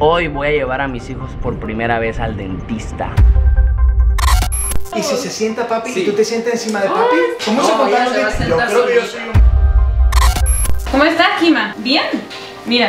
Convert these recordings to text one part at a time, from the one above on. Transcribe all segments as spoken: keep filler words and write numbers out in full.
Hoy voy a llevar a mis hijos por primera vez al dentista. ¿Y si se sienta papi Sí. y tú te sientas encima de papi? ¿Cómo No, se contaron ella se va a de- Yo sentar creo que yo solita. soy un... ¿Cómo estás, Kima? ¿Bien? Mira.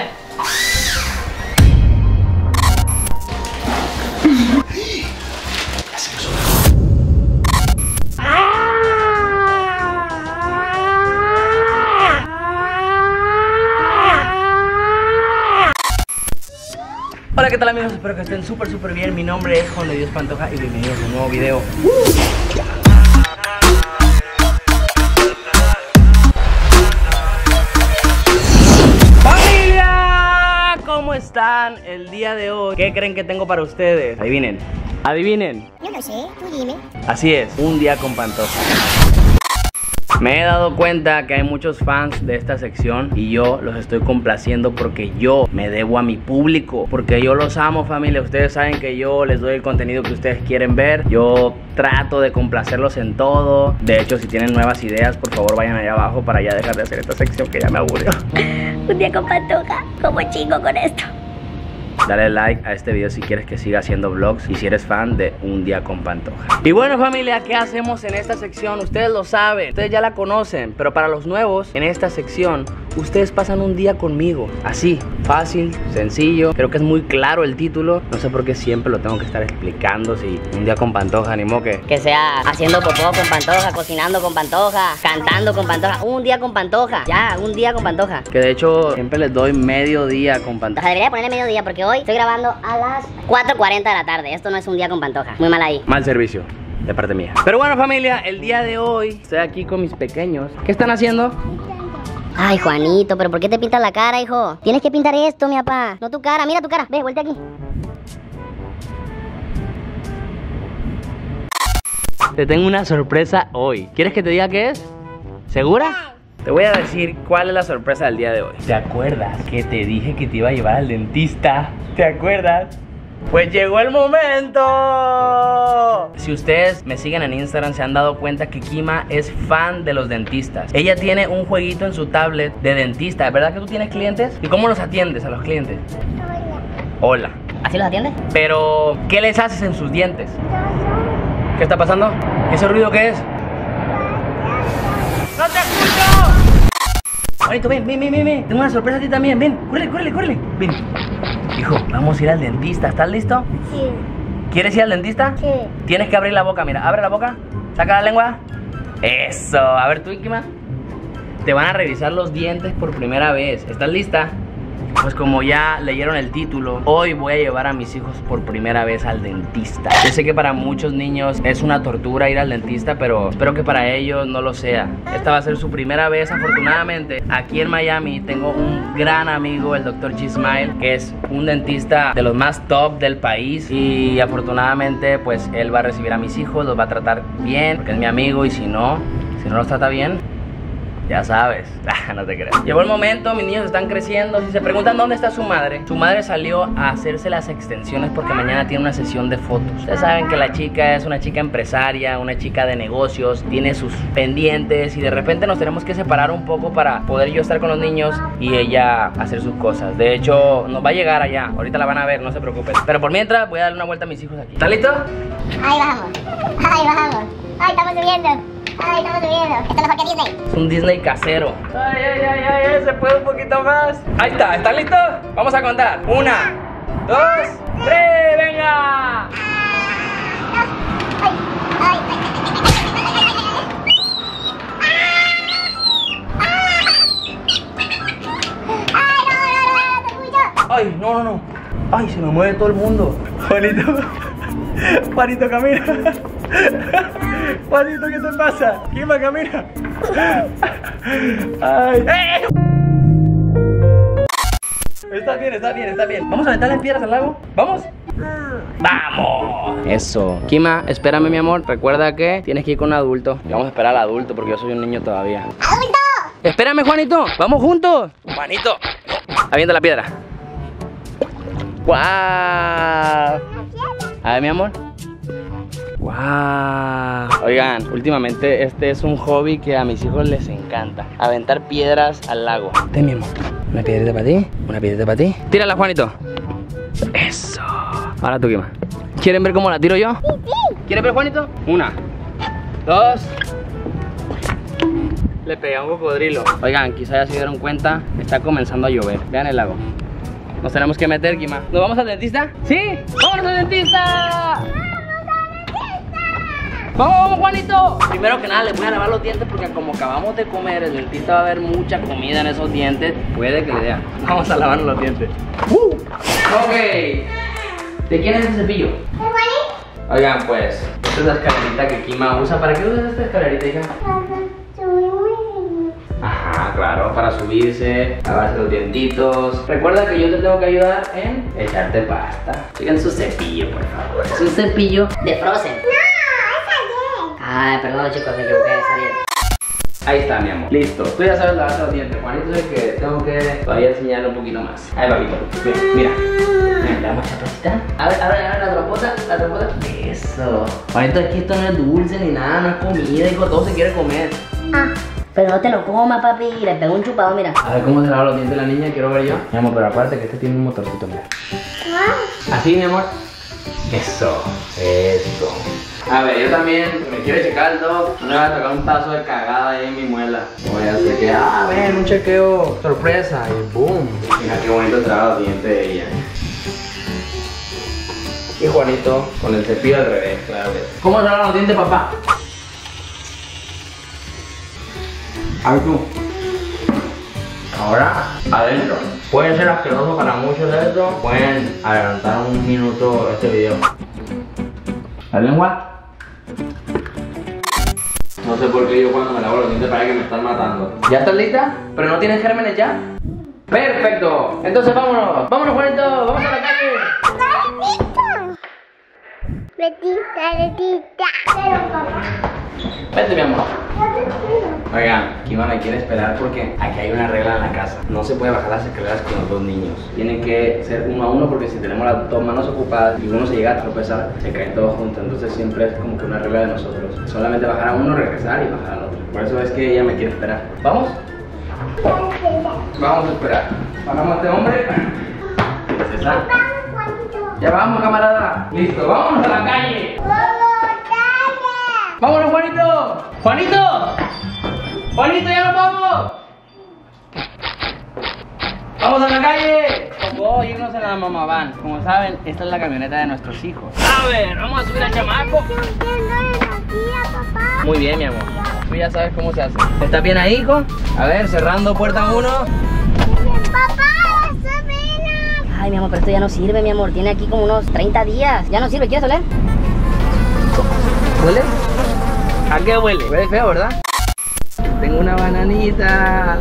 Hola, ¿qué tal amigos? Espero que estén súper súper bien. Mi nombre es Juan de Dios Pantoja y bienvenidos a un nuevo video. ¡Familia! ¿Cómo están el día de hoy? ¿Qué creen que tengo para ustedes? Adivinen, adivinen. Yo no sé, tú dime. Así es, un día con Pantoja. Me he dado cuenta que hay muchos fans de esta sección y yo los estoy complaciendo porque yo me debo a mi público, porque yo los amo, familia. Ustedes saben que yo les doy el contenido que ustedes quieren ver. Yo trato de complacerlos en todo. De hecho, si tienen nuevas ideas, por favor vayan allá abajo para ya dejar de hacer esta sección que ya me aburrió. Un día con Pantoja, como chingo con esto. Dale like a este video si quieres que siga haciendo vlogs y si eres fan de Un Día con Pantoja. Y bueno, familia, ¿qué hacemos en esta sección? Ustedes lo saben, ustedes ya la conocen, pero para los nuevos, en esta sección ustedes pasan un día conmigo. Así, fácil, sencillo. Creo que es muy claro el título. No sé por qué siempre lo tengo que estar explicando. Si Un Día con Pantoja, animó que... Que sea haciendo popó con Pantoja, cocinando con Pantoja, cantando con Pantoja. Un día con Pantoja. Ya, un día con Pantoja. Que de hecho siempre les doy medio día con O Pantoja. sea, debería ponerle mediodía porque hoy estoy grabando a las cuatro cuarenta de la tarde. Esto no es un día con Pantoja. Muy mal ahí. Mal servicio, de parte mía. Pero bueno, familia, el día de hoy estoy aquí con mis pequeños. ¿Qué están haciendo? Ay, Juanito, pero ¿por qué te pintas la cara, hijo? Tienes que pintar esto, mi papá. No tu cara, mira tu cara. Ve, vuelta aquí. Te tengo una sorpresa hoy. ¿Quieres que te diga qué es? ¿Segura? Te voy a decir cuál es la sorpresa del día de hoy. ¿Te acuerdas que te dije que te iba a llevar al dentista? ¿Te acuerdas? Pues llegó el momento. Si ustedes me siguen en Instagram se han dado cuenta que Kima es fan de los dentistas. Ella tiene un jueguito en su tablet de dentista. ¿Verdad que tú tienes clientes? ¿Y cómo los atiendes a los clientes? Hola. ¿Así los atiendes? Pero, ¿qué les haces en sus dientes? ¿Qué está pasando? ¿Ese ruido qué es? ¡No te escucho! Juanito, ven, ven, ven, ven, ven. Tengo una sorpresa a ti también. Ven, córrele, córrele, córrele. Ven. Hijo, vamos a ir al dentista. ¿Estás listo? Sí. ¿Quieres ir al dentista? Sí. Tienes que abrir la boca, mira. Abre la boca. Saca la lengua. Eso. A ver, tú, Kima. Te van a revisar los dientes por primera vez. ¿Estás lista? Pues como ya leyeron el título, hoy voy a llevar a mis hijos por primera vez al dentista. Yo sé que para muchos niños es una tortura ir al dentista, pero espero que para ellos no lo sea. Esta va a ser su primera vez, afortunadamente. Aquí en Miami tengo un gran amigo, el doctor G-Smile, que es un dentista de los más top del país. Y afortunadamente, pues él va a recibir a mis hijos, los va a tratar bien, porque es mi amigo. Y si no, si no los trata bien, ya sabes, no te creas. Llegó el momento, mis niños están creciendo. Si se preguntan dónde está su madre, su madre salió a hacerse las extensiones porque mañana tiene una sesión de fotos. Ustedes saben que la chica es una chica empresaria, una chica de negocios, tiene sus pendientes y de repente nos tenemos que separar un poco para poder yo estar con los niños y ella hacer sus cosas. De hecho, nos va a llegar allá, ahorita la van a ver, no se preocupen. Pero por mientras voy a darle una vuelta a mis hijos aquí. ¿Están listos? Ahí vamos. Ahí vamos. Ahí estamos subiendo. Ahí estamos subiendo. Esto es mejor que Disney. Es un Disney casero. Ay, ay, ay, ay, ay, se puede un poquito más. Ahí está, ¿están listos? Vamos a contar. Una, dos, tres, venga. Ay, ay, Ay, no, no, no. Ay, se me mueve todo el mundo. Juanito. Juanito, camina. Juanito, ¿qué te pasa? Kima, camina. Ay. ¡Eh! Está bien, está bien, está bien. ¿Vamos a aventar las piedras al lago? ¿Vamos? ¡Vamos! Eso. Kima, espérame, mi amor. Recuerda que tienes que ir con un adulto. Y vamos a esperar al adulto porque yo soy un niño todavía. ¡Adulto! Espérame, Juanito. Vamos juntos. Juanito. Avienta la piedra. ¡Guau! A ver, mi amor. ¡Wow! Oigan, últimamente este es un hobby que a mis hijos les encanta. Aventar piedras al lago. Ten, mi amor. Una piedrita para ti, una piedrita para ti. Tírala, Juanito. Eso. Ahora tú, Kima. ¿Quieren ver cómo la tiro yo? Sí, sí. ¿Quieren ver, Juanito? Una, dos. Le pegué a un cocodrilo. Oigan, quizá ya se dieron cuenta, está comenzando a llover. Vean el lago. Nos tenemos que meter, Kima. ¿Nos vamos al dentista? ¿Sí? ¡Vámonos al dentista! ¡Vamos, vamos, Juanito! Primero que nada, les voy a lavar los dientes porque como acabamos de comer, el dentista va a ver mucha comida en esos dientes. Puede que le dé. Vamos a lavarnos los dientes. Uh. Ok. ¿De quién es ese cepillo? Oigan, pues, esta es la escalerita que Kima usa. ¿Para qué usas esta escalerita, hija? Ajá, claro, para subirse, lavarse los dientitos. Recuerda que yo te tengo que ayudar en echarte pasta. Sigan su cepillo, por favor. Es un cepillo De Frozen. No, es ayer. Ay, perdón, chicos, me equivoqué, es ayer. Ahí está, mi amor. Listo. Tú ya sabes lavar los dientes. Juanito es el que tengo que todavía enseñarle un poquito más. Ahí, papito. Mira. Mira, le damos chapacita. A ver, ahora, ahora la trompota, la trompota. Eso. Juanito, es que esto no es dulce ni nada, no es comida, hijo. Todo se quiere comer. Ah. Pero no te lo comas, papi. Le pego un chupado, mira. A ver cómo se lava los dientes la niña, quiero ver yo. Mi amor, pero aparte que este tiene un motorcito, mira. Así, mi amor. Eso, eso. A ver, yo también me quiero checar el doc. No le voy a tocar un paso de cagada ahí en mi muela. Voy a hacer que, ah, ven, un chequeo sorpresa. Y boom. Mira qué bonito trabajo los dientes de ella. Y Juanito con el cepillo al revés, claro. ¿Cómo se lavan los dientes, papá? A ver tú. Ahora, adentro. Puede ser asqueroso para muchos de estos. Pueden adelantar un minuto este video. ¿La lengua? No sé por qué yo cuando me lavo los dientes parece que me están matando. ¿Ya estás lista? ¿Pero no tienes gérmenes ya? ¡Perfecto! Entonces vámonos. ¡Vámonos, Juanito! ¡Vamos a la calle! Letita, letita. Pero papá. Vete, mi amor. Oigan, Kima me quiere esperar porque aquí hay una regla en la casa. No se puede bajar las escaleras con los dos niños. Tienen que ser uno a uno porque si tenemos las dos manos ocupadas y uno se llega a tropezar, se caen todos juntos. Entonces siempre es como que una regla de nosotros. Solamente bajar a uno, regresar y bajar al otro. Por eso es que ella me quiere esperar. ¿Vamos? Vamos a esperar. Bajamos a este hombre. Princesa. Ya vamos, camarada. Listo, vámonos a la calle. ¡Vámonos, Juanito! ¡Juanito! ¡Juanito, ya nos vamos! ¡Vamos a la calle! Tocó irnos en la mamá van. Como saben, esta es la camioneta de nuestros hijos. A ver, vamos a subir al chamaco. Muy bien, mi amor. Tú ya sabes cómo se hace. ¿Estás bien ahí, hijo? A ver, cerrando puerta uno. Papá, subimos. Ay, mi amor, pero esto ya no sirve, mi amor. Tiene aquí como unos treinta días. Ya no sirve, ¿quieres oler? ¿Huele? ¿A qué huele? Huele feo, ¿verdad? Tengo una bananita.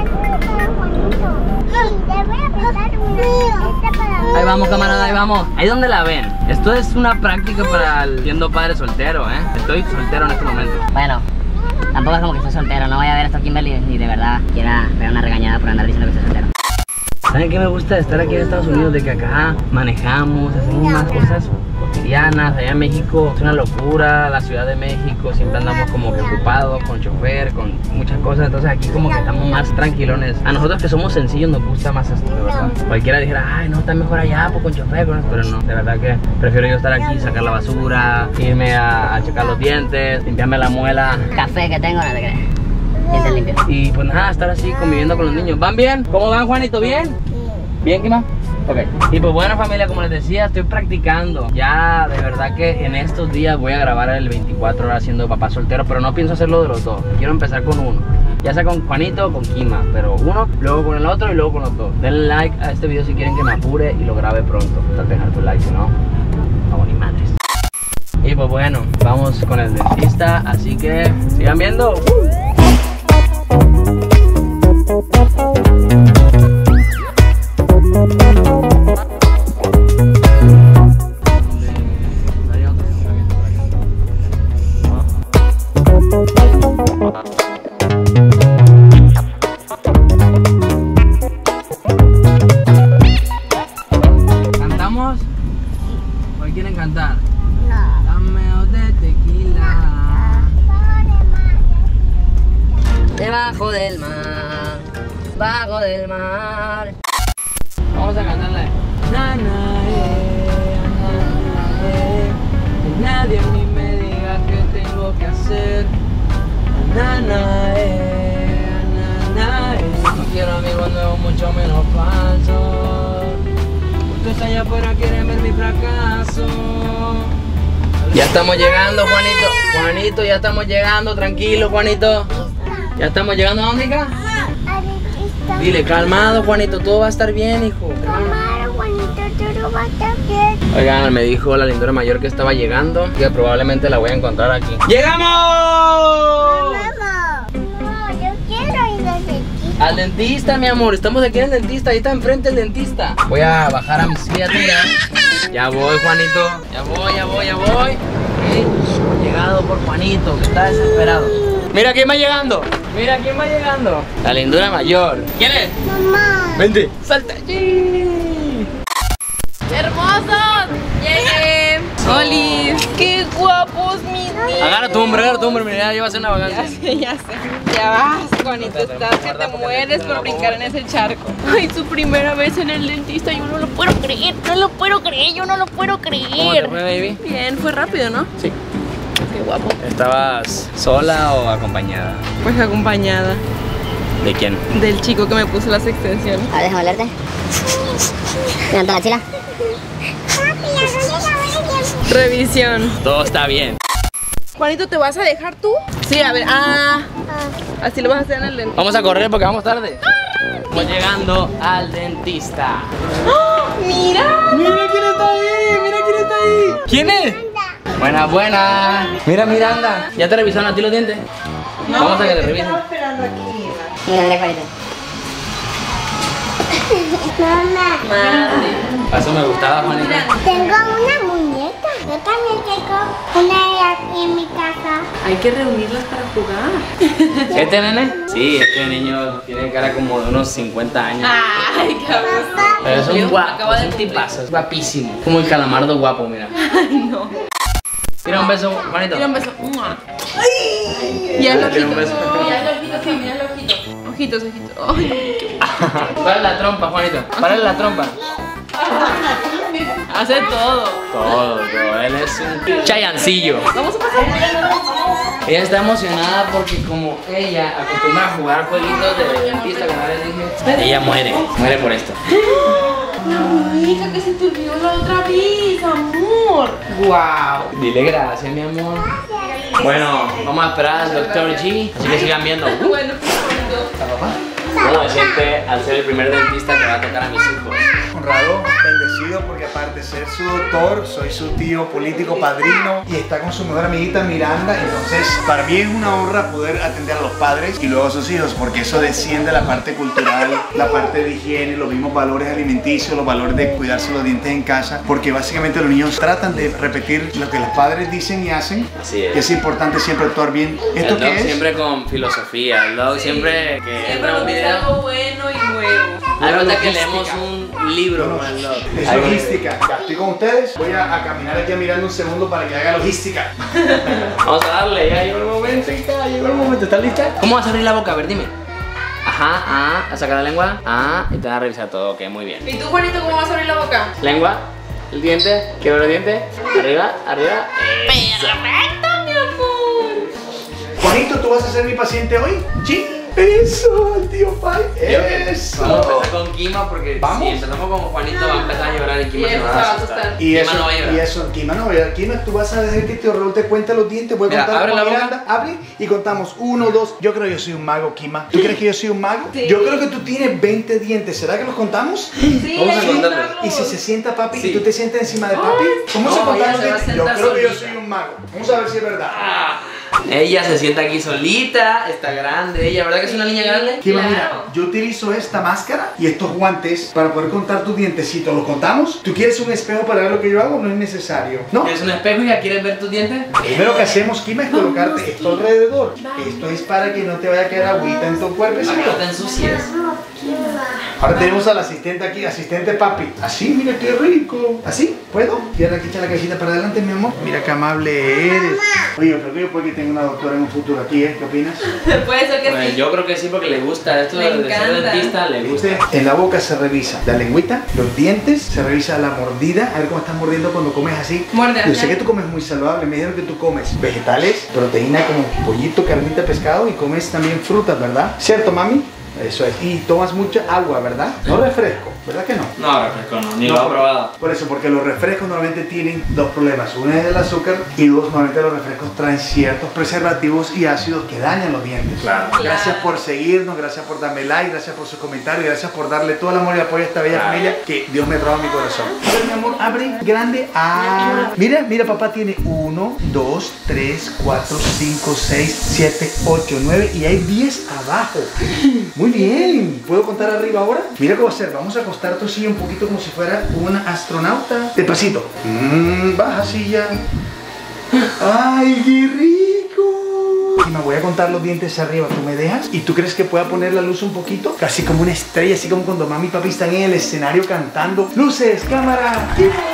Ahí vamos, camarada, ahí vamos. Ahí donde la ven. Esto es una práctica para el siendo padre soltero, ¿eh? Estoy soltero en este momento. Bueno, tampoco es como que estoy soltero. No voy a ver esto a Kimberly ni de verdad quiera pegar una regañada por andar diciendo que estoy soltero. ¿Saben qué me gusta de estar aquí en Estados Unidos? De que acá manejamos, hacemos unas cosas cotidianas. Allá en México es una locura, la Ciudad de México siempre andamos como que ocupados, con chofer, con muchas cosas. Entonces aquí como que estamos más tranquilones. A nosotros que somos sencillos nos gusta más esto, de verdad. Cualquiera dijera, ay no, está mejor allá, pues con chofer, con esto. Pero no, de verdad que prefiero yo estar aquí, sacar la basura, irme a, a checar los dientes, limpiarme la muela. Café que tengo, no te crees. Dientes limpios. Y pues nada, estar así conviviendo con los niños. ¿Van bien? ¿Cómo van, Juanito? ¿Bien? ¿Bien, Kima? Ok. Y pues bueno, familia, como les decía, estoy practicando. Ya, de verdad que en estos días voy a grabar el veinticuatro horas siendo papá soltero, pero no pienso hacerlo de los dos. Quiero empezar con uno. Ya sea con Juanito o con Kima, pero uno, luego con el otro y luego con los dos. Denle like a este video si quieren que me apure y lo grabe pronto. Tal vez dejar tu like, si no, vamos ni madres. Y pues bueno, vamos con el dentista, así que sigan viendo. ¿Cantamos? ¿Cuál quieren cantar? No. Dame o de tequila. Debajo del mar, bajo del mar. Vamos a cantarle. Na, na, Na, na, eh, na, na, eh. No quiero amigos nuevos, mucho menos falsos. Muchos allá afuera quieren ver mi fracaso. Ya estamos llegando, Juanito. Juanito, ya estamos llegando. Tranquilo, Juanito. Ya estamos llegando. ¿A dónde, hija? Dile, calmado, Juanito. Todo va a estar bien, hijo. Calmado, Juanito, todo va a estar bien. Oigan, me dijo la lindura mayor que estaba llegando, que probablemente la voy a encontrar aquí. ¡Llegamos! Mamá, no, yo quiero ir al dentista. Al dentista, mi amor. Estamos aquí en el dentista. Ahí está enfrente el dentista. Voy a bajar a mis criaturas. Ya voy, Juanito. Ya voy, ya voy, ya voy. Ok. Llegado por Juanito, que está desesperado. Mira quién va llegando. Mira quién va llegando. La lindura mayor. ¿Quién es? Mamá. Vente. Salta. ¡Sí! ¡Hermosos! ¡Llegué! ¡Oli! ¡Qué guapos mis niños! Agarra tu hombre, agarra tu hombre. Mira, ya va a ser una vacancia. Ya sé, ya sé. Ya vas, Juanito, estás que te mueres por brincar en ese charco. Ay, su primera vez en el dentista, yo no lo puedo creer, no lo puedo creer, yo no lo puedo ¿Cómo te creer. fue, baby? Bien, fue rápido, ¿no? Sí. Qué guapo. ¿Estabas sola o acompañada? Pues acompañada ¿De quién? del chico que me puso las extensiones. A ver, déjame olerte. Levanta la chila. Papi, ¿a dónde la voy a llevar? Revisión. Todo está bien. Juanito, ¿te vas a dejar tú? Sí, a ver, ah, así lo vas a hacer en el dentista. Vamos a correr porque vamos tarde. Estamos llegando al dentista. ¡Mira! ¡Mira quién está ahí! ¡Mira quién está ahí! ¿Quién es? Buena, buena. Mira, Miranda. ¿Ya te revisaron a ti los dientes? No, Vamos a que te revisen. Mira, mira, Juanito. Mamá, A eso me gustaba, Juanita. tengo una muñeca. Yo también tengo una aquí en mi casa. Hay que reunirlas para jugar. ¿Este nene? Sí, este niño tiene cara como de unos cincuenta años. Ay, qué abuso. Pero es un Acaba guapo, de es un cumplir. tipazo, es guapísimo. Como el calamardo guapo, mira. Ay, no. Tira un beso, Juanito. Tira un beso. ¡Ay! Y hazlo Tira un ojitos. beso. Y hazlo ojitos también, hazlo ojitos. Ojitos, ojitos. Ay, qué Párale la trompa, Juanito. Párale la trompa. hace todo. Todo, todo. Él es un chayancillo. Vamos a pasar. Ella está emocionada porque como ella acostumbra a jugar jueguitos de dentista, como les dije, ella muere, muere por esto. La hija que se te olvidó la otra vez, amor. Wow. Dile gracias, mi amor. Bueno, vamos a esperar al doctor G, así que sigan viendo. Uh, Bueno, pues ¿Cómo me siente al ser el primer dentista que va a tocar a mis hijos? Honrado, bendecido, porque aparte de ser su doctor, soy su tío político, padrino, y está con su mejor amiguita Miranda. Entonces, para mí es una honra poder atender a los padres y luego a sus hijos, porque eso desciende a la parte cultural, la parte de higiene, los mismos valores alimenticios, los valores de cuidarse los dientes en casa, porque básicamente los niños tratan de repetir lo que los padres dicen y hacen. Así es. Que es importante siempre actuar bien. ¿Esto El dog qué es? siempre con filosofía, el dog Sí. siempre que siempre entra un nos dice video. algo bueno y nuevo. Hay verdad que Logística. leemos un libro con el dog. Es logística. Ya estoy con ustedes. Voy a, a caminar aquí mirando un segundo para que haga logística. Vamos a darle, ya llegó el momento, hija, llegó el momento. ¿Estás lista? ¿Cómo vas a abrir la boca? A ver, dime. Ajá, ah, a sacar la lengua. Ah, y te vas a revisar todo, ok, muy bien. ¿Y tú, Juanito, cómo vas a abrir la boca? Lengua, el diente, quiero ver el diente. Arriba, arriba. Eso. ¡Perfecto, mi amor! Juanito, ¿tú vas a ser mi paciente hoy? Sí. Eso, el tío Pai. Yo creo que Eso. Vamos a empezar con Kima porque ¿Vamos? si empezamos con Juanito va a empezar a llorar y Kima Y se eso va se va a a asustar. asustar. Y Kima eso, no va a llorar. y eso, Kima no va a llorar. Kima, tú vas a dejar que tío Raúl te cuente los dientes. Voy a Mira, contar abre como la boca. Miranda. Abre y contamos. Uno, dos. Yo creo que yo soy un mago, Kima. ¿Tú crees que yo soy un mago? Sí. Yo creo que tú tienes veinte dientes. ¿Será que los contamos? Sí, Vamos a hay que contarlo. contarlo. Y si se sienta papi Sí. y tú te sientes encima de papi, ¿cómo no, se contan ella los se va a dientes? Yo sentar creo que yo solita. soy un mago. Vamos a ver si es verdad. Ella se sienta aquí solita, está grande. Ella, ¿verdad que es una niña grande? Kima, Claro. mira, yo utilizo esta máscara y estos guantes para poder contar tus dientecitos. ¿Los contamos? ¿Tú quieres un espejo para ver lo que yo hago? No es necesario. ¿No? ¿Tienes un espejo y ya quieres ver tus dientes? Primero que hacemos, Kima, es colocarte esto alrededor. Esto es para que no te vaya a quedar agüita en tu cuerpo. Para que no te ensucies. Kima. Ahora tenemos al asistente aquí, asistente papi. Así, mira qué rico. ¿Así? ¿Puedo? Tierra aquí, echa la cabecita para adelante, mi amor. Mira qué amable eres. Oye, pero yo puede que tenga una doctora en un futuro aquí, ¿eh? ¿Qué opinas? Puede ser que Bueno, sí. yo creo que sí porque le gusta. Esto Le de ser encanta. dentista le gusta. En la boca se revisa la lengüita, los dientes, se revisa la mordida. A ver cómo estás mordiendo cuando comes así. Muerde, Yo sé ajá. que tú comes muy saludable. Me dijeron que tú comes vegetales, proteína como pollito, carnita, pescado y comes también frutas, ¿verdad? ¿Cierto, mami? Eso es. Y tomas mucha agua, ¿verdad? No refresco, ¿verdad que no? No, refresco no, ni No, lo he probado. Por eso, porque los refrescos normalmente tienen dos problemas. Uno es el azúcar y dos, normalmente los refrescos traen ciertos preservativos y ácidos que dañan los dientes. Claro. Gracias Claro. por seguirnos, gracias por darme like, gracias por sus comentarios, gracias por darle todo el amor y apoyo a esta bella Claro. familia que Dios me trajo a mi corazón. A ver, mi amor, abre grande. Ah, mira, mira, papá tiene uno, dos, tres, cuatro, cinco, seis, siete, ocho, nueve y hay diez abajo. Muy bien. ¿Puedo contar arriba ahora? Mira cómo va a ser. Vamos a acostar tu silla un poquito como si fuera una astronauta. Despacito. Mm, baja silla. ¡Ay, qué rico! Y me voy a contar los dientes arriba. ¿Tú me dejas? ¿Y tú crees que pueda poner la luz un poquito? Casi como una estrella, así como cuando mami y papi están en el escenario cantando. ¡Luces! ¡Cámara!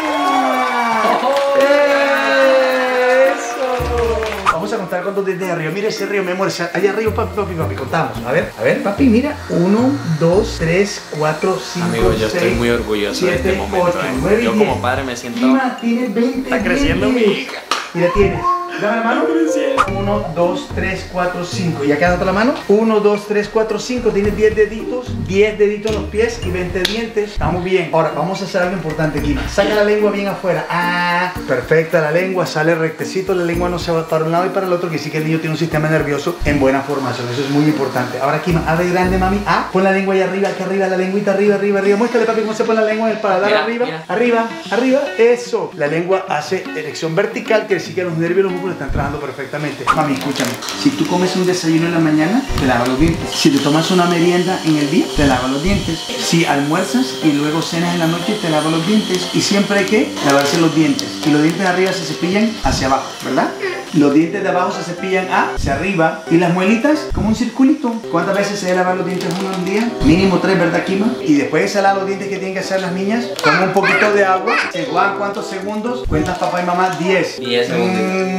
Vamos a contar cuántos dientes de arriba. Mira ese río, mi amor. Allá arriba, papi, papi, papi. Contamos. A ver, a ver, papi, mira. Uno, dos, tres, cuatro, cinco, Amigo, yo seis, estoy muy orgulloso de este siete, momento, ocho, eh. nueve y Yo diez. como padre me siento- Kima tiene veinte Está creciendo dientes. mi hija. Mira, tienes. Dame la mano. uno, dos, tres, cuatro, cinco. ¿Ya queda otra la mano? uno, dos, tres, cuatro, cinco. Tienes diez deditos. diez deditos en los pies y veinte dientes. Estamos bien. Ahora, vamos a hacer algo importante, Kima. Saca la lengua bien afuera. Ah, perfecta la lengua. Sale rectecito. La lengua no se va para un lado y para el otro. Que sí que el niño tiene un sistema nervioso en buena formación. Eso es muy importante. Ahora, Kima, abre grande, mami. Ah, pon la lengua ahí arriba, aquí arriba. La lengüita arriba, arriba, arriba. Muéstrale, papi, cómo se pone la lengua en el paladar. Mira, arriba, mira. arriba, arriba. Eso. La lengua hace erección vertical. Que sí que los nervios y los músculos están trabajando perfectamente. Mami, escúchame. Si tú comes un desayuno en la mañana, te lavas los dientes. Si te tomas una merienda en el día, te lavas los dientes. Si almuerzas y luego cenas en la noche, te lavas los dientes. Y siempre hay que lavarse los dientes. Y los dientes de arriba se cepillan hacia abajo, ¿verdad? Los dientes de abajo se cepillan hacia arriba. Y las muelitas, como un circulito. ¿Cuántas veces se debe lavar los dientes uno al día? Mínimo tres, ¿verdad, Kima? Y después de se lavar los dientes que tienen que hacer las niñas, toma un poquito de agua. ¿Se juegan cuántos segundos? Cuentas papá y mamá, diez. diez segundos.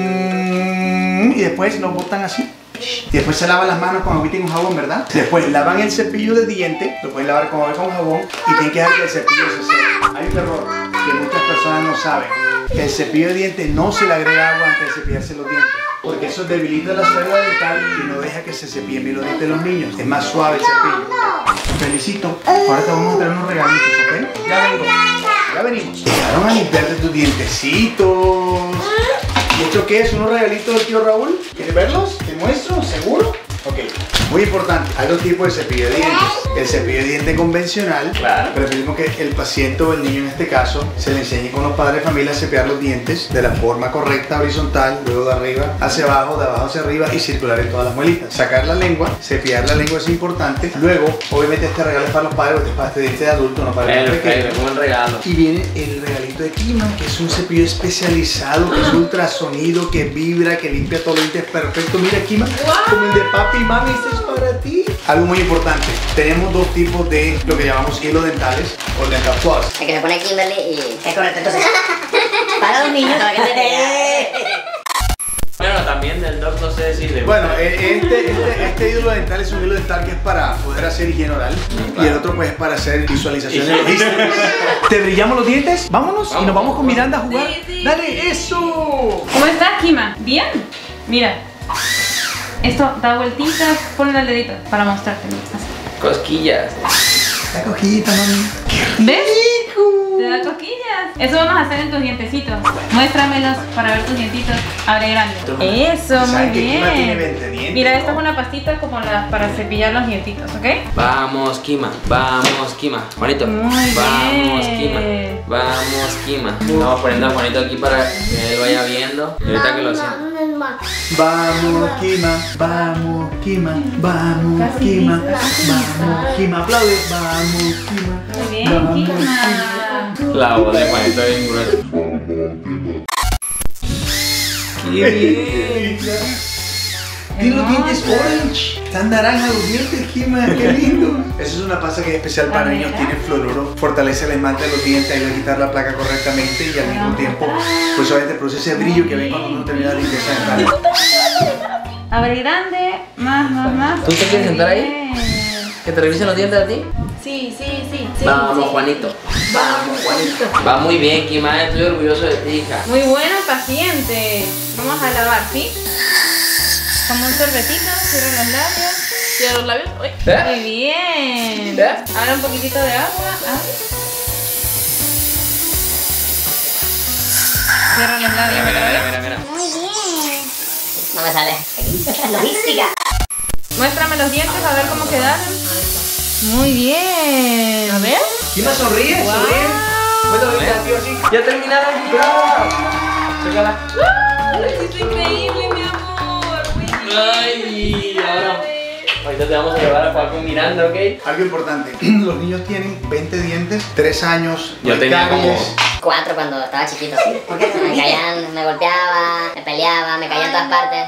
Mm, y después lo botan así. Y después se lavan las manos con agüita y con jabón, ¿verdad? Después lavan el cepillo de diente, lo pueden lavar con agua y con jabón y tienen que dejar que el cepillo se seque. Hay un error que muchas personas no saben. El cepillo de dientes no se le agrega agua antes de cepillarse los dientes, porque eso debilita la célula dental y no deja que se cepillen bien los dientes de los niños. Es más suave el cepillo. Felicito. Ahora te vamos a traer unos regalitos, ¿ok? Ya vengo. Ya venimos. Llegaron a limpiarte tus dientecitos. ¿Y esto qué es? ¿Unos regalitos del tío Raúl? ¿Quieres verlos? ¿Te muestro? ¿Seguro? Ok. Muy importante. Hay dos tipos de cepillo de dientes. El cepillo de diente convencional. Claro. Preferimos que el paciente o el niño en este caso se le enseñe con los padres de familia a cepillar los dientes de la forma correcta, horizontal, luego de arriba hacia abajo, de abajo hacia arriba y circular en todas las muelitas. Sacar la lengua, cepillar la lengua es importante. Luego, obviamente este regalo es para los padres, porque es para este diente de adulto, no para el diente pequeño. Perfecto, como un regalo. Y viene el regalito de Kima, que es un cepillo especializado, que es ultrasonido, que vibra, que limpia todo los dientes perfecto. Mira, Kima, como el de papi y mami, este es para ti. Algo muy importante, tenemos dos tipos de lo que llamamos hilos dentales o dental floss. El que se pone Kimberly y... Es correcto, entonces... Para los niños, para que se vea. Bueno, también del doc no sé si le gusta. Bueno, eh, este, este, este hilo dental es un hilo dental que es para poder hacer higiene oral y el otro pues es para hacer visualizaciones logísticas. ¿Te brillamos los dientes? Vámonos y nos vamos con Miranda a jugar. Sí, sí, ¡Dale, eso! ¿Cómo estás, Kima? ¿Bien? Mira. Esto da vueltitas, ponle el dedito para mostrarte. Así. Cosquillas. La cojita, mami. ¿Ves? Te da cosquillas. Eso vamos a hacer en tus dientecitos. Muéstramelos para ver tus dientitos. Abre grande. Eso, muy ¿Saben que Kima tiene bien. veinte dientes? Mira, esta es una pastita como la para cepillar los dientitos, ¿ok? Vamos, Kima. Vamos, Kima. Juanito. Muy Vamos, bien. Kima. Vamos, Kima. Estamos poniendo a Juanito aquí para que él vaya viendo. Y ahorita que lo sienta. Vamos, Kima, vamos, Kima, vamos, Casi Kima, lista. vamos, Kima, aplaude, vamos, Kima. Muy bien, vamos, Kima. La voz de Juanito es bien gruesa. ¡Qué bien! Tiene los Hermoso. dientes orange. Están naranjas los dientes, Kima, qué lindo. Esa es una pasta que es especial para niños, tiene fluoruro, fortalece el esmalte de los dientes, ayuda a quitar la placa correctamente y al mismo tiempo, pues obviamente produce ese brillo que ven cuando uno termina la limpieza dental. Abre grande, más, más, más. ¿Tú te quieres sentar ahí? Bien. ¿Que te revisen los dientes a ti? Sí, sí, sí. sí Vamos, sí. Juanito. Vamos, Juanito. Va muy bien, Kima, estoy orgulloso de ti, hija. Muy bueno, paciente. Vamos a lavar, ¿sí? Como un sorbetito, cierra los labios. Cierra los labios. Uy. ¿Eh? Muy bien. ¿Eh? Ahora un poquitito de agua. Abre. Cierra los labios. Mira, otra mira, vez. mira, mira. Muy bien. No me sale. Logística. Muéstrame los dientes a ver cómo quedaron. Muy bien. A ver. Kima, sonríe, Wow. sonríe. Bueno, ven, tío, así. ¿Ya terminaron? Chécala. Lo hiciste increíble, mi amor. Muy bien. Ay, ahora. Ahorita te vamos a llevar a jugar con Miranda, ¿ok? Algo importante, los niños tienen veinte dientes, tres años, Yo no hay tenía como- caries. Cuatro cuando estaba chiquito. Me caían, me golpeaba, me peleaba, me caía en todas partes.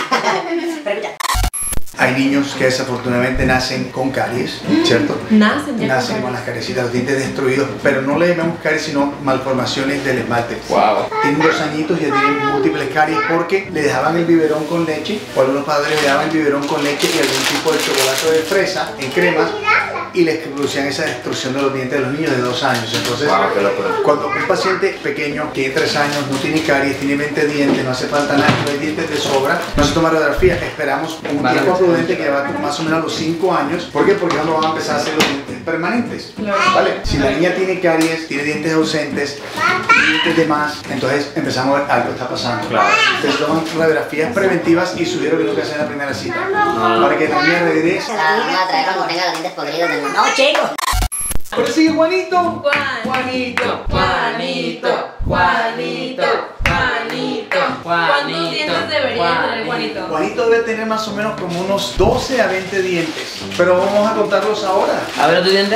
Pero escucha. Hay niños que desafortunadamente nacen con caries, ¿cierto? Nacen ya. Nacen con las cariecitas, los dientes destruidos, pero no le llamamos caries sino malformaciones del esmalte. Wow. Tienen dos añitos y ya tienen múltiples caries porque le dejaban el biberón con leche, o algunos padres le daban el biberón con leche y algún tipo de chocolate de fresa en crema y les producían esa destrucción de los dientes de los niños de dos años. Entonces, Wow, qué locura. cuando un paciente pequeño tiene tres años, no tiene caries, tiene veinte dientes, no hace falta nada, no hay dientes de sobra, no se toma radiografía, esperamos un Vale. tiempo prudente que va más o menos a los cinco años. ¿Por qué? Porque no van a empezar a hacer los dientes permanentes. ¿Vale? Si la niña tiene caries, tiene dientes ausentes, tiene dientes de más, entonces empezamos a ver algo está pasando. Claro. Entonces toman radiografías preventivas y sugiero que nunca sea en la primera cita. Para que la niña regrese. La vamos a traer cuando tenga los dientes podridos del mundo. No, chicos. Ahora sigue Juanito. Juanito, Juanito, Juanito, Juanito. ¿Cuántos dientes debería tener Juanito? Juanito debe tener más o menos como unos doce a veinte dientes. Pero vamos a contarlos ahora. A ver tu diente.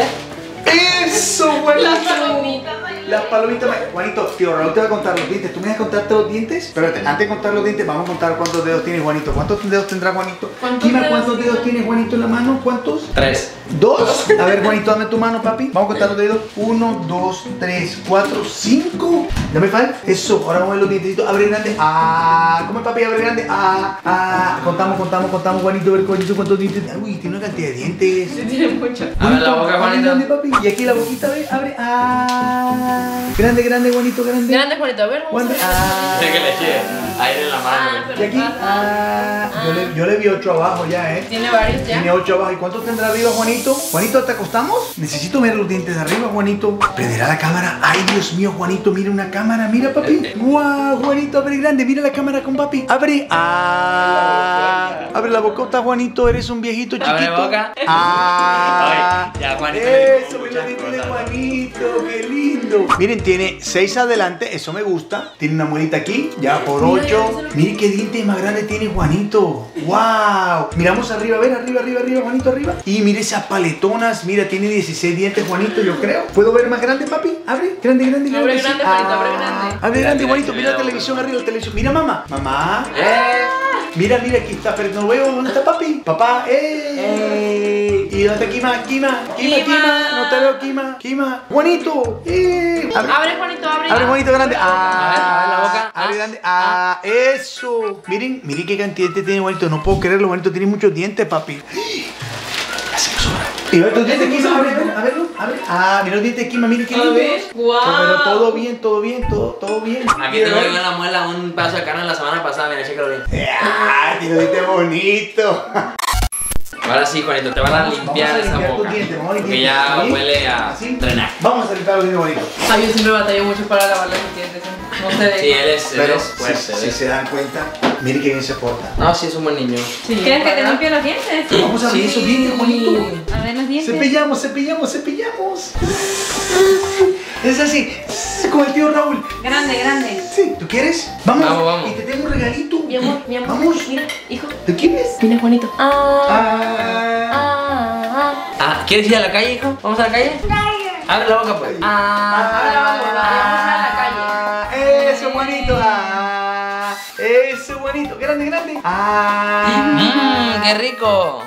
¡Eso, Juanito! Las palomitas. Las palomitas. Juanito, tío Raúl te va a contar los dientes. ¿Tú me vas a contarte los dientes? Espérate, antes de contar los dientes, vamos a contar cuántos dedos tiene Juanito. ¿Cuántos dedos tendrá Juanito? ¿Cuántos Kima, dedos ¿cuántos tiene? dedos tiene Juanito en la mano? ¿Cuántos? Tres. ¿Dos? A ver, Juanito, dame tu mano, papi. Vamos a contar los dedos. Uno, dos, tres, cuatro, cinco. Dame falta. Eso, ahora vamos a ver los dientecitos. Abre grande. Ah, come papi, abre grande. Ah, ah. Contamos, contamos, contamos, Juanito. A ver, Juanito, cuántos dientes. Uy, tiene una cantidad de dientes. Tiene mucho. A ver la boca, Abre grande, Juanito. papi. Y aquí la boquita, ve, abre. Ah. Grande, grande, Juanito, grande. Grande, Juanito, a ver, vamos a Grande. ver. Ah. Sé que le eché aire en la Ah, mano. pero Y aquí. Ah. Yo le, yo le vi ocho abajo ya, eh. Tiene varios ya. Tiene ocho abajo. ¿Y cuánto tendrá arriba, Juanito? Juanito, ¿te acostamos? Necesito ver los dientes de arriba, Juanito. ¿Prenderá la cámara? Ay, Dios mío, Juanito, mira una cámara. Mira, papi. ¡Guau, Juanito, abre grande! Mira la cámara con papi. Abre. ¡Ah! Abre la bocota, Juanito. Eres un viejito chiquito. Abre boca. ¡Ah! Ay, ya, Juanito. Eso, mira los dientes de Juanito. ¡Qué lindo! Miren, tiene seis adelante. Eso me gusta. Tiene una muelita aquí. Ya por ocho. Miren qué dientes más grandes tiene Juanito. ¡Wow! Miramos arriba, a ver, arriba, arriba, arriba, Juanito, arriba. Y mire esas paletonas. Mira, tiene dieciséis dientes, Juanito, yo creo. ¿Puedo ver más grande, papi? Abre, grande, grande, grande. Abre sí. grande, Juanito, abre grande. Abre grande, Mira, Juanito. mira, Mira la mira, televisión arriba, la televisión. Mira, mamá. Mamá. Eh. Mira, mira, aquí está, pero no veo. ¿Dónde está papi? Papá, ¡eh! ¿Y dónde está Kima? Kima, Kima, Kima. Kima. No te veo, Kima. Kima. Juanito. ¡Eh! Abre. Abre, Juanito, abre. Abre Juanito grande. Ah, A ver, a ver la boca. Abre Ah, grande. Ah, eso. Miren, miren qué cantidad de dientes tiene Juanito. No puedo creerlo, Juanito tiene muchos dientes, papi. Ya se me sobra. Y ver tus dientes, Kima. Abre, abre, abre, abre. Ah, mira los dientes de Kima, miren qué A lindo. ver. Guau. Pero todo bien, todo bien, todo, todo bien. Aquí tengo yo en la muela un pedazo de carne la semana pasada. Mira, chécalo bien. Ah, tiene los dientes bonitos. Ahora sí, Juanito, te van a Vamos- limpiar vamos a esa limpiar tus boca. dientes, vamos a Porque limpiar. ya ¿Sí? huele a ¿Sí? drenaje. Vamos a limpiar los dientes bonitos. Ay, yo siempre batallo mucho para lavarle los dientes. No se deja. Sí, él es, él Pero es fuerte. si, él si es- se dan cuenta, miren qué bien se porta. No, sí, es un buen niño. Sí, ¿quieres que te limpie los dientes? Vamos a abrir Sí. esos dientes, Juanito. A ver los dientes. Cepillamos, cepillamos, cepillamos. Es así, como el tío Raúl. Grande, grande. Sí, ¿tú quieres? Vamos, Vamos, vamos. y te tengo un regalito. Mi amor, mi amor. Vamos. Mira, hijo. ¿Tú quieres? Mira, Juanito. Ah, Ah, ah, Ah, ¿quieres ir a la calle, hijo? ¿Vamos a la calle? Abre la boca, pues. ah. ah, eso, Juanito. Ah, eso, Juanito. Grande. grande, grande. Ah. Mmm, qué rico.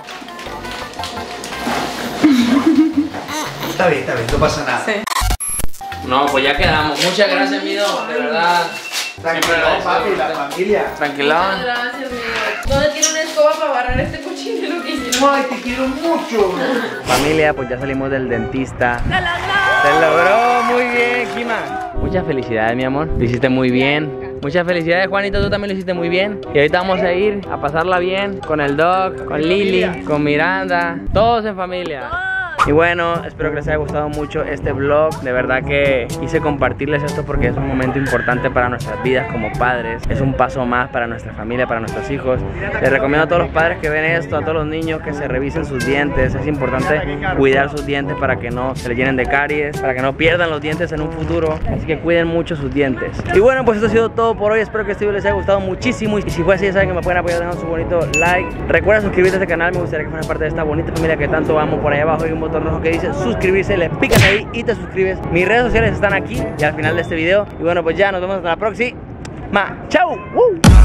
Está bien, está bien, no pasa nada. Sí. No, pues ya quedamos. Muchas gracias, Mido. De verdad. Tranquilo, papi, la familia. Tranquilón. Gracias, mío. ¿Dónde tiene una escoba para barrer este cochinero que hicimos? Ay, te quiero mucho. Familia, pues ya salimos del dentista. ¡La, la, la! Se logró, muy bien, Kima. Muchas felicidades, mi amor. Lo hiciste muy bien. Muchas felicidades, Juanito, tú también lo hiciste muy bien. Y ahorita vamos a ir a pasarla bien con el Doc, con Lili, con Miranda, todos en familia. Y bueno, espero que les haya gustado mucho este vlog. De verdad que quise compartirles esto porque es un momento importante para nuestras vidas como padres. Es un paso más para nuestra familia, para nuestros hijos. Les recomiendo a todos los padres que ven esto, a todos los niños que se revisen sus dientes. Es importante cuidar sus dientes para que no se les llenen de caries, para que no pierdan los dientes en un futuro. Así que cuiden mucho sus dientes. Y bueno, pues esto ha sido todo por hoy. Espero que este video les haya gustado muchísimo. Y si fue así, ya saben que me pueden apoyar dejando su bonito like. Recuerda suscribirte a este canal. Me gustaría que fueran parte de esta bonita familia que tanto amo. Por ahí abajo hay un botón rojo que dice suscribirse, le picas ahí y te suscribes. Mis redes sociales están aquí y al final de este video. Y bueno, pues ya nos vemos hasta la próxima. ¡Chao! ¡Woo!